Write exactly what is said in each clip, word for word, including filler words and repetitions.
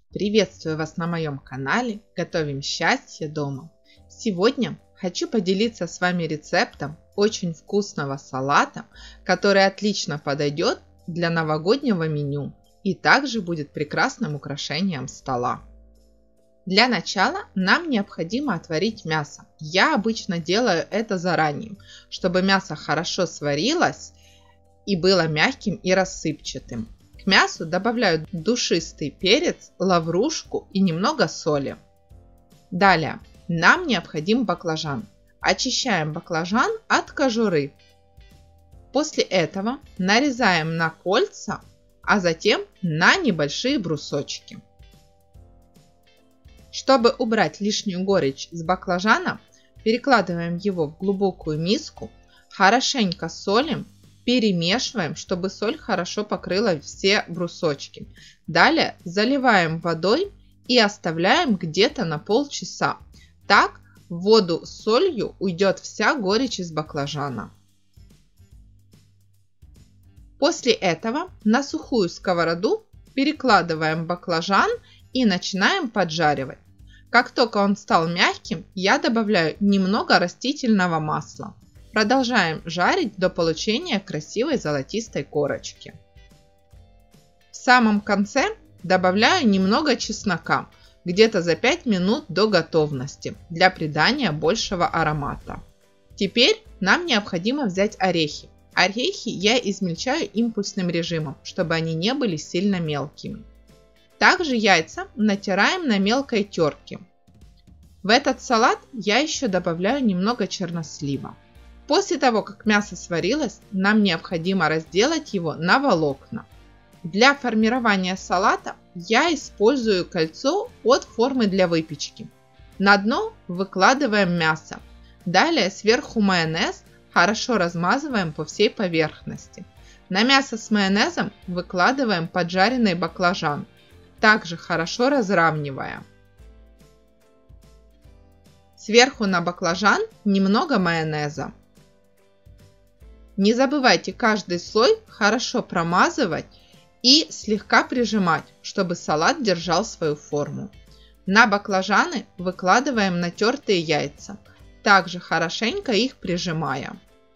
Приветствую вас на моем канале «Готовим счастье дома». Сегодня хочу поделиться с вами рецептом очень вкусного салата, который отлично подойдет для новогоднего меню и также будет прекрасным украшением стола. Для начала нам необходимо отварить мясо. Я обычно делаю это заранее, чтобы мясо хорошо сварилось и было мягким и рассыпчатым. К мясу добавляю душистый перец, лаврушку и немного соли. Далее нам необходим баклажан. Очищаем баклажан от кожуры. После этого нарезаем на кольца, а затем на небольшие брусочки. Чтобы убрать лишнюю горечь с баклажана, перекладываем его в глубокую миску, хорошенько солим, перемешиваем, чтобы соль хорошо покрыла все брусочки. Далее заливаем водой и оставляем где-то на полчаса. Так в воду с солью уйдет вся горечь из баклажана. После этого на сухую сковороду перекладываем баклажан и начинаем поджаривать. Как только он стал мягким, я добавляю немного растительного масла. Продолжаем жарить до получения красивой золотистой корочки. В самом конце добавляю немного чеснока, где-то за пять минут до готовности, для придания большего аромата. Теперь нам необходимо взять орехи. Орехи я измельчаю импульсным режимом, чтобы они не были сильно мелкими. Также яйца натираем на мелкой терке. В этот салат я еще добавляю немного чернослива. После того, как мясо сварилось, нам необходимо разделать его на волокна. Для формирования салата я использую кольцо от формы для выпечки. На дно выкладываем мясо. Далее сверху майонез хорошо размазываем по всей поверхности. На мясо с майонезом выкладываем поджаренный баклажан, также хорошо разравнивая. Сверху на баклажан немного майонеза. Не забывайте каждый слой хорошо промазывать и слегка прижимать, чтобы салат держал свою форму. На баклажаны выкладываем натертые яйца, также хорошенько их прижимая.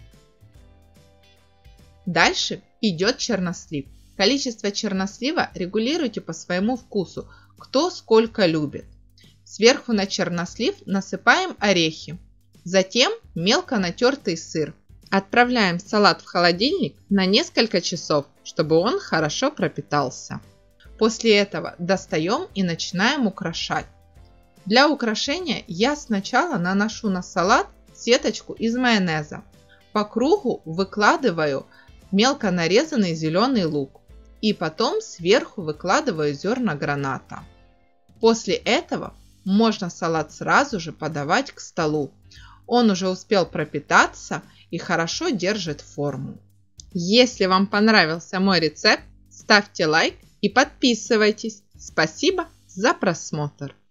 Дальше идет чернослив. Количество чернослива регулируйте по своему вкусу, кто сколько любит. Сверху на чернослив насыпаем орехи, затем мелко натертый сыр. Отправляем салат в холодильник на несколько часов, чтобы он хорошо пропитался. После этого достаем и начинаем украшать. Для украшения я сначала наношу на салат сеточку из майонеза. По кругу выкладываю мелко нарезанный зеленый лук и потом сверху выкладываю зерна граната. После этого можно салат сразу же подавать к столу. Он уже успел пропитаться и хорошо держит форму. Если вам понравился мой рецепт, ставьте лайк и подписывайтесь. Спасибо за просмотр.